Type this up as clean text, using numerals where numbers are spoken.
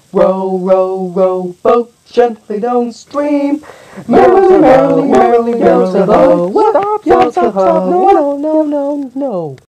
Row, row, row, boat gently down stream. Merrily, merrily, merrily, merrily, go to the. Stop, stop, stop, stop, no, no, no, no, no.